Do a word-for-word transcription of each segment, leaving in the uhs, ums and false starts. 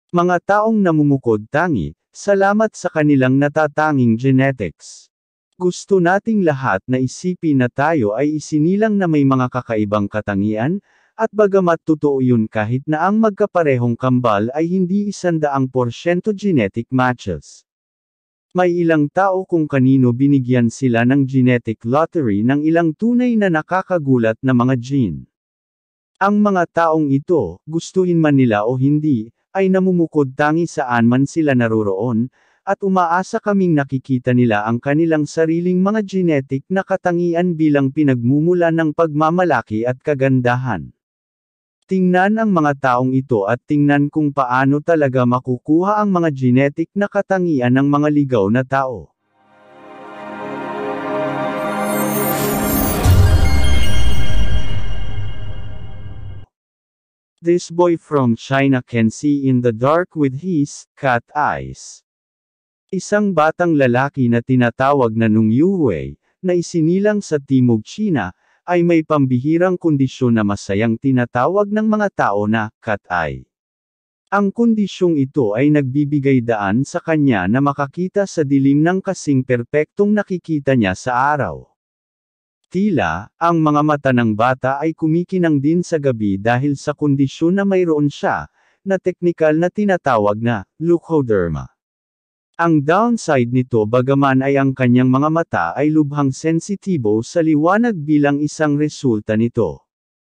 Mga taong namumukod tangi, salamat sa kanilang natatanging genetics. Gusto nating lahat na isipin na tayo ay isinilang na may mga kakaibang katangian, at bagamat totoo yun kahit na ang magkaparehong kambal ay hindi isandaang porsyento genetic matches. May ilang tao kung kanino binigyan sila ng genetic lottery ng ilang tunay na nakakagulat na mga gene. Ang mga taong ito, gustuhin man nila o hindi, ay namumukod tangi saan man sila naroroon, at umaasa kaming nakikita nila ang kanilang sariling mga genetic na katangian bilang pinagmumula ng pagmamalaki at kagandahan. Tingnan ang mga taong ito at tingnan kung paano talaga makukuha ang mga genetic na katangian ng mga ligaw na tao. This boy from China can see in the dark with his cat eyes. Isang batang lalaki na tinatawag na Nung Yuwei, na isinilang sa Timog China, ay may pambihirang kondisyon na masayang tinatawag ng mga tao na cat eye. Ang kondisyong ito ay nagbibigay daan sa kanya na makakita sa dilim ng kasing perpektong nakikita niya sa araw. Tila, ang mga mata ng bata ay kumikinang din sa gabi dahil sa kondisyon na mayroon siya, na teknikal na tinatawag na leukoderma. Ang downside nito bagaman ay ang kanyang mga mata ay lubhang sensitibo sa liwanag bilang isang resulta nito.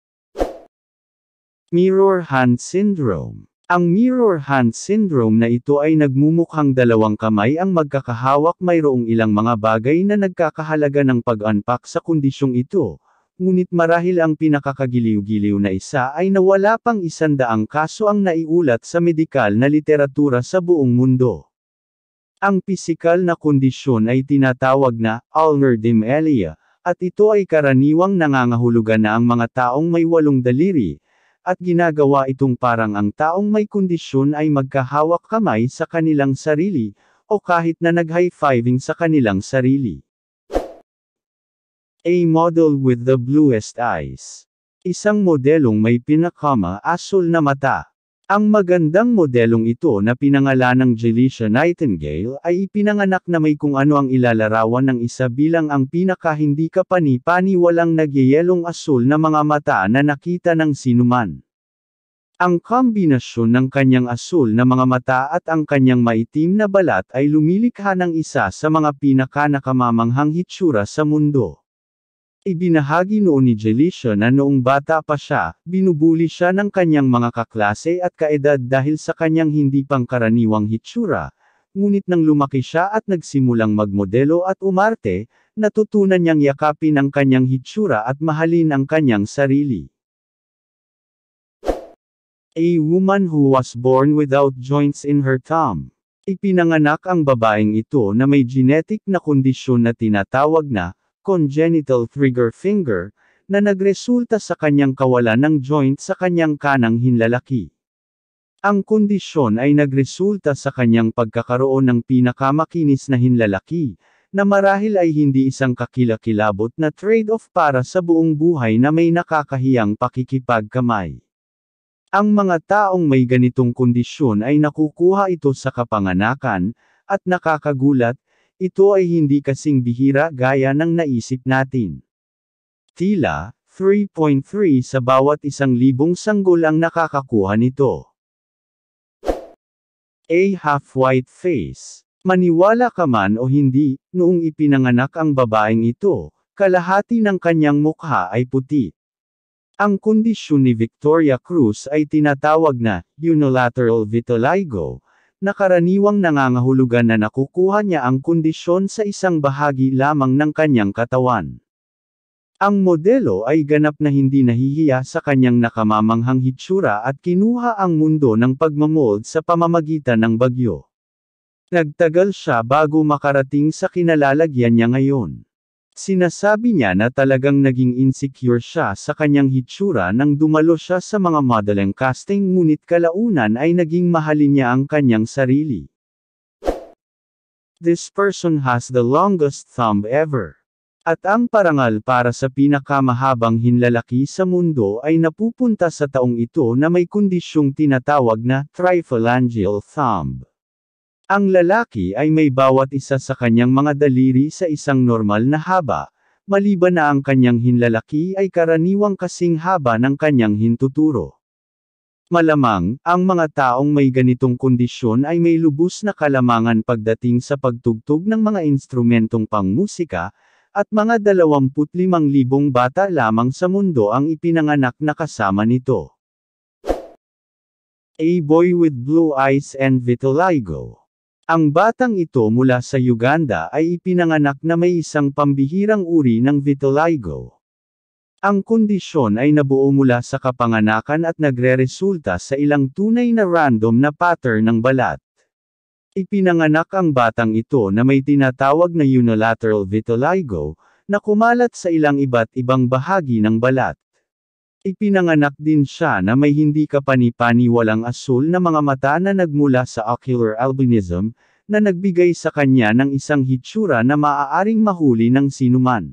Mirror hand syndrome. Ang mirror hand syndrome na ito ay nagmumukhang dalawang kamay ang magkakahawak, mayroong ilang mga bagay na nagkakahalaga ng pag-unpack sa kondisyong ito, ngunit marahil ang pinakakagiliw-giliw na isa ay nawala pang isandaang kaso ang naiulat sa medikal na literatura sa buong mundo. Ang pisikal na kondisyon ay tinatawag na Ulnar-Demelia, at ito ay karaniwang nangangahulugan na ang mga taong may walong daliri, at ginagawa itong parang ang taong may kondisyon ay magkahawak kamay sa kanilang sarili, o kahit na nag-high-fiving sa kanilang sarili. A model with the bluest eyes. Isang modelong may pinakama-asul na mata. Ang magandang modelong ito na pinangalanang Jelicia Nightingale ay ipinanganak na may kung ano ang ilalarawan ng isa bilang ang pinaka-hindi kapani-pani walang nagyayelong asul na mga mata na nakita ng sinuman. Ang kombinasyon ng kanyang asul na mga mata at ang kanyang maitim na balat ay lumilikha ng isa sa mga pinaka-nakamamanghang hitsura sa mundo. Ibinahagi noon ni Jelicia na noong bata pa siya, binubuli siya ng kanyang mga kaklase at kaedad dahil sa kanyang hindi pangkaraniwang hitsura, ngunit nang lumaki siya at nagsimulang magmodelo at umarte, natutunan niyang yakapin ang kanyang hitsura at mahalin ang kanyang sarili. A woman who was born without joints in her thumb. Ipinanganak ang babaeng ito na may genetic na kondisyon na tinatawag na congenital trigger finger, na nagresulta sa kanyang kawalan ng joint sa kanyang kanang hinlalaki. Ang kondisyon ay nagresulta sa kanyang pagkakaroon ng pinakamakinis na hinlalaki, na marahil ay hindi isang kakilakilabot na trade-off para sa buong buhay na may nakakahiyang pakikipagkamay. Ang mga taong may ganitong kondisyon ay nakukuha ito sa kapanganakan, at nakakagulat, ito ay hindi kasing bihira gaya ng naisip natin. Tila, three point three sa bawat isang libong sanggol ang nakakakuha nito. A half-white face. Maniwala ka man o hindi, noong ipinanganak ang babaeng ito, kalahati ng kanyang mukha ay puti. Ang kondisyon ni Victoria Cruz ay tinatawag na unilateral vitiligo, na karaniwang nangangahulugan na nakukuha niya ang kondisyon sa isang bahagi lamang ng kanyang katawan. Ang modelo ay ganap na hindi nahihiya sa kanyang nakamamanghang hitsura at kinuha ang mundo ng pagmamold sa pamamagitan ng bagyo. Nagtagal siya bago makarating sa kinalalagyan niya ngayon. Sinasabi niya na talagang naging insecure siya sa kanyang hitsura nang dumalo siya sa mga modeling casting, ngunit kalaunan ay naging mahalin niya ang kanyang sarili. This person has the longest thumb ever. At ang parangal para sa pinakamahabang hinlalaki sa mundo ay napupunta sa taong ito na may kondisyong tinatawag na triphalangeal thumb. Ang lalaki ay may bawat isa sa kanyang mga daliri sa isang normal na haba, maliban na ang kanyang hinlalaki ay karaniwang kasing haba ng kanyang hintuturo. Malamang, ang mga taong may ganitong kondisyon ay may lubos na kalamangan pagdating sa pagtugtog ng mga instrumentong pangmusika, at mga dalawampu't limang libong bata lamang sa mundo ang ipinanganak na kasama nito. A Boy with Blue Eyes and Vitiligo. Ang batang ito mula sa Uganda ay ipinanganak na may isang pambihirang uri ng vitiligo. Ang kondisyon ay nabuo mula sa kapanganakan at nagreresulta sa ilang tunay na random na pattern ng balat. Ipinanganak ang batang ito na may tinatawag na unilateral vitiligo, na kumalat sa ilang iba't ibang bahagi ng balat. Ipinanganak din siya na may hindi kapani-paniwalang asul na mga mata na nagmula sa ocular albinism, na nagbigay sa kanya ng isang hitsura na maaaring mahuli ng sinuman.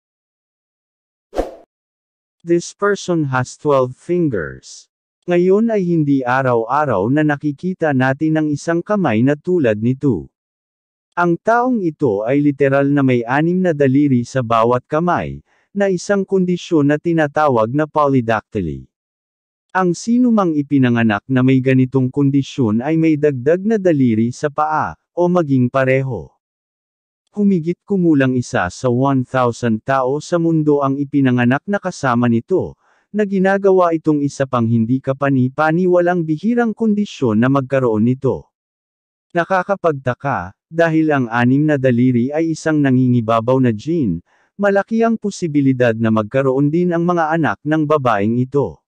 This person has twelve fingers. Ngayon ay hindi araw-araw na nakikita natin ang isang kamay na tulad nito. Ang taong ito ay literal na may anim na daliri sa bawat kamay, na isang kondisyon na tinatawag na polydactyly. Ang sinumang ipinanganak na may ganitong kondisyon ay may dagdag na daliri sa paa, o maging pareho. Humigit kumulang isa sa one thousand tao sa mundo ang ipinanganak na kasama nito, na ginagawa itong isa pang hindi kapani-paniwalang bihirang kondisyon na magkaroon nito. Nakakapagtaka, dahil ang anim na daliri ay isang nangingibabaw na gene, malaki ang posibilidad na magkaroon din ang mga anak ng babaeng ito.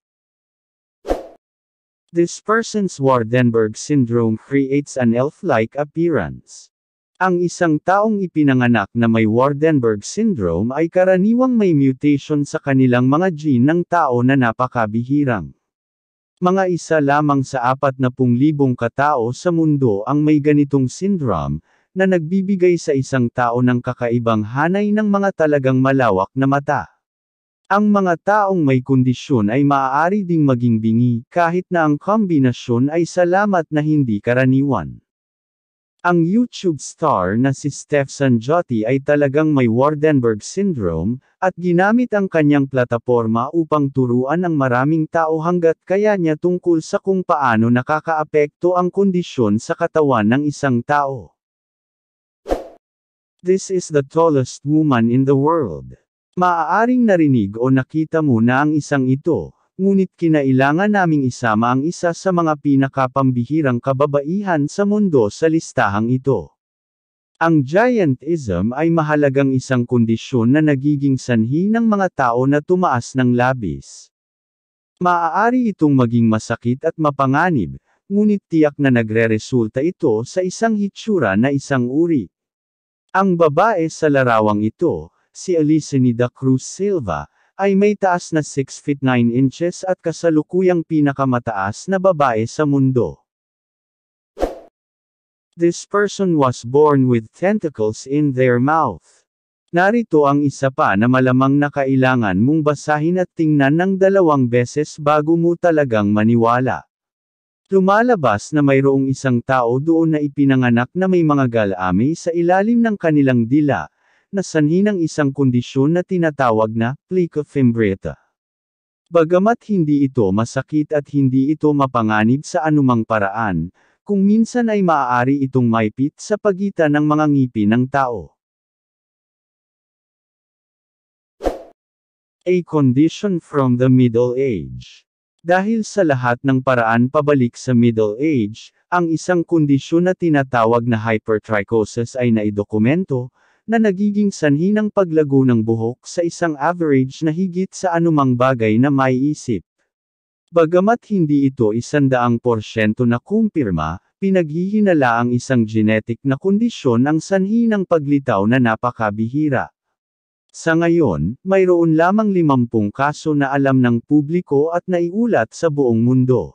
This person's Waardenburg syndrome creates an elf-like appearance. Ang isang taong ipinanganak na may Waardenburg syndrome ay karaniwang may mutation sa kanilang mga gene ng tao na napakabihirang. Mga isa lamang sa apat na pung libong katao sa mundo ang may ganitong syndrome, na nagbibigay sa isang tao ng kakaibang hanay ng mga talagang malawak na mata. Ang mga taong may kondisyon ay maaari ding maging bingi, kahit na ang kombinasyon ay salamat na hindi karaniwan. Ang YouTube star na si Steph Sanjotti ay talagang may Waardenburg syndrome, at ginamit ang kanyang plataporma upang turuan ang maraming tao hanggat kaya niya tungkol sa kung paano nakakaapekto ang kondisyon sa katawan ng isang tao. This is the tallest woman in the world. Maaaring narinig o nakita mo na ang isang ito, ngunit kinailangan naming isama ang isa sa mga pinakapambihirang kababaihan sa mundo sa listahang ito. Ang giantism ay mahalagang isang kondisyon na nagiging sanhi ng mga tao na tumaas ng labis. Maaari itong maging masakit at mapanganib, ngunit tiyak na nagreresulta ito sa isang hitsura na isang uri. Ang babae sa larawang ito, si Alicenida Cruz Silva, ay may taas na six feet nine inches at kasalukuyang pinakamataas na babae sa mundo. This person was born with tentacles in their mouth. Narito ang isa pa na malamang na kailangan mong basahin at tingnan ng dalawang beses bago mo talagang maniwala. Lumalabas na mayroong isang tao doon na ipinanganak na may mga galami sa ilalim ng kanilang dila, na sanhi ng isang kondisyon na tinatawag na plica fimbriata. Bagamat hindi ito masakit at hindi ito mapanganib sa anumang paraan, kung minsan ay maaari itong maipit sa pagitan ng mga ngipin ng tao. A condition from the Middle Age. Dahil sa lahat ng paraan pabalik sa Middle Age, ang isang kondisyon na tinatawag na hypertrichosis ay naidokumento, na nagiging sanhi ng paglago ng buhok sa isang average na higit sa anumang bagay na maiisip. Bagamat hindi ito isandaang porsyento na kumpirma, pinaghihinala ang isang genetic na kondisyon ang sanhi ng paglitaw na napakabihira. Sa ngayon, mayroon lamang limampung kaso na alam ng publiko at naiulat sa buong mundo.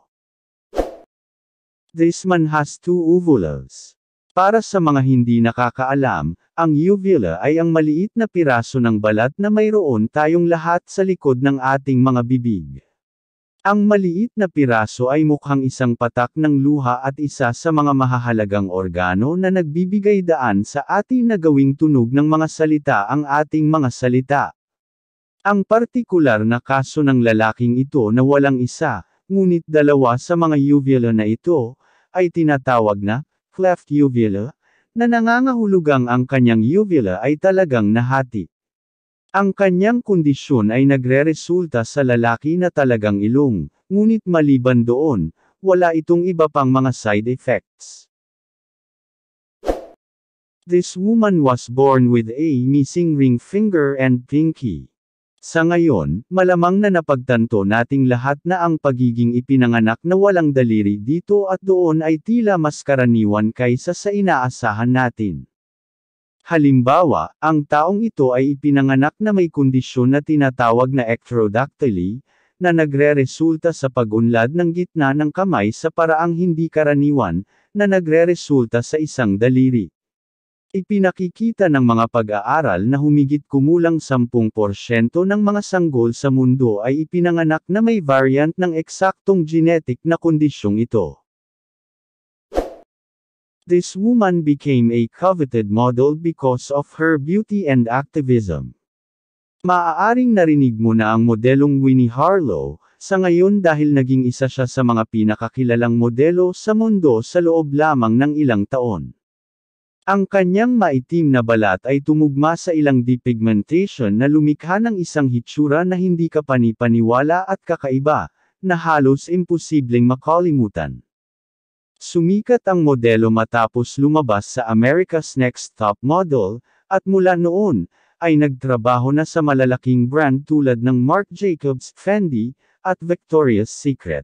This man has two ovules. Para sa mga hindi nakakaalam, Ang uvula ay ang maliit na piraso ng balat na mayroon tayong lahat sa likod ng ating mga bibig. Ang maliit na piraso ay mukhang isang patak ng luha at isa sa mga mahahalagang organo na nagbibigay daan sa atin na gawing tunog ng mga salita ang ating mga salita. Ang partikular na kaso ng lalaking ito na walang isa, ngunit dalawa sa mga uvula na ito, ay tinatawag na cleft uvula, na nangangahulugang ang kanyang uvula ay talagang nahati. Ang kanyang kondisyon ay nagreresulta sa lalaki na talagang ilong, ngunit maliban doon, wala itong iba pang mga side effects. This woman was born with a missing ring finger and pinky. Sa ngayon, malamang na napagtanto nating lahat na ang pagiging ipinanganak na walang daliri dito at doon ay tila mas karaniwan kaysa sa inaasahan natin. Halimbawa, ang taong ito ay ipinanganak na may kondisyon na tinatawag na ectrodactyly, na nagreresulta sa pag-unlad ng gitna ng kamay sa paraang hindi karaniwan, na nagreresulta sa isang daliri. Ipinakikita ng mga pag-aaral na humigit kumulang sampung porsyento ng mga sanggol sa mundo ay ipinanganak na may variant ng eksaktong genetic na kondisyong ito. This woman became a coveted model because of her beauty and activism. Maaaring narinig mo na ang modelong Winnie Harlow, sa ngayon dahil naging isa siya sa mga pinakakilalang modelo sa mundo sa loob lamang ng ilang taon. Ang kanyang maitim na balat ay tumugma sa ilang depigmentation na lumikha ng isang hitsura na hindi kapani-paniwala at kakaiba, na halos imposibleng makalimutan. Sumikat ang modelo matapos lumabas sa America's Next Top Model, at mula noon, ay nagtrabaho na sa malalaking brand tulad ng Marc Jacobs, Fendi, at Victoria's Secret.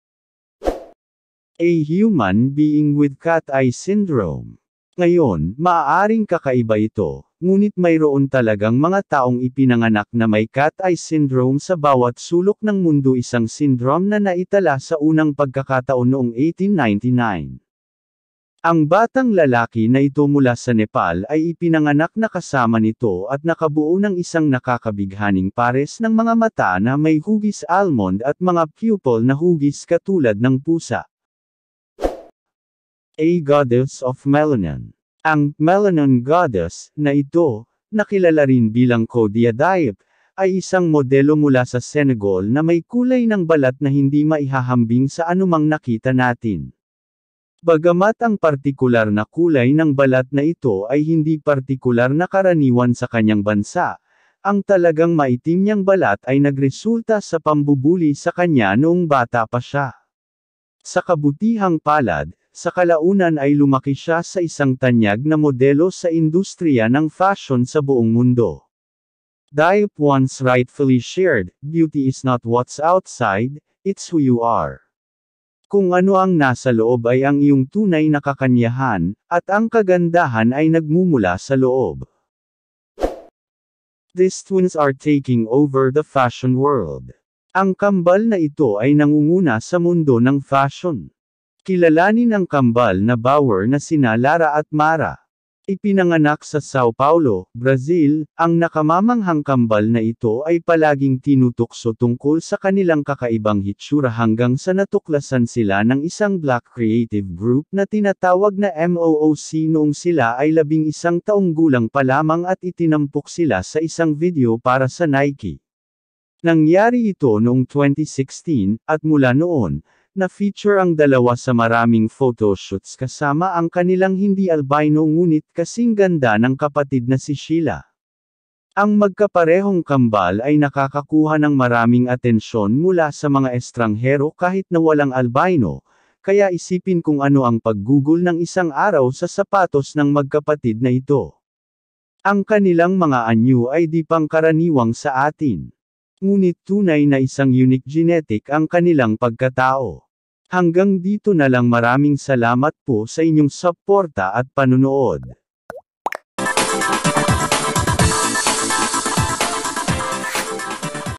A human being with cat eye syndrome. Ngayon, maaaring kakaiba ito, ngunit mayroon talagang mga taong ipinanganak na may cat eye syndrome sa bawat sulok ng mundo, isang syndrome na naitala sa unang pagkakataon noong eighteen ninety-nine. Ang batang lalaki na ito mula sa Nepal ay ipinanganak na kasama nito at nakabuo ng isang nakakabighaning pares ng mga mata na may hugis almond at mga pupil na hugis katulad ng pusa. A goddess of melanin. Ang melanin goddess na ito, nakilala rin bilang Kodia Diep, ay isang modelo mula sa Senegal na may kulay ng balat na hindi maihahambing sa anumang nakita natin. Bagamat ang partikular na kulay ng balat na ito ay hindi partikular na karaniwan sa kanyang bansa, ang talagang maitim niyang balat ay nagresulta sa pambubuli sa kanya noong bata pa siya. Sa kabutihang palad, sa kalaunan ay lumaki siya sa isang tanyag na modelo sa industriya ng fashion sa buong mundo. Diep once rightfully shared, "Beauty is not what's outside, it's who you are." Kung ano ang nasa loob ay ang iyong tunay na kakanyahan, at ang kagandahan ay nagmumula sa loob. These twins are taking over the fashion world. Ang kambal na ito ay nangunguna sa mundo ng fashion. Kilalanin ang kambal na bower na sina Lara at Mara. Ipinanganak sa Sao Paulo, Brazil, ang nakamamanghang kambal na ito ay palaging tinutokso tungkol sa kanilang kakaibang hitsura hanggang sa natuklasan sila ng isang black creative group na tinatawag na M O O C noong sila ay labing isang taong gulang pa lamang at itinampok sila sa isang video para sa Nike. Nangyari ito noong twenty sixteen, at mula noon, na-feature ang dalawa sa maraming photoshoots kasama ang kanilang hindi albino ngunit kasing ganda ng kapatid na si Sheila. Ang magkaparehong kambal ay nakakakuha ng maraming atensyon mula sa mga estranghero kahit na walang albino, kaya isipin kung ano ang paggugol ng isang araw sa sapatos ng magkapatid na ito. Ang kanilang mga anyo ay di pangkaraniwang sa atin. Ngunit tunay na isang unique genetic ang kanilang pagkatao. Hanggang dito na lang, maraming salamat po sa inyong suporta at panunood.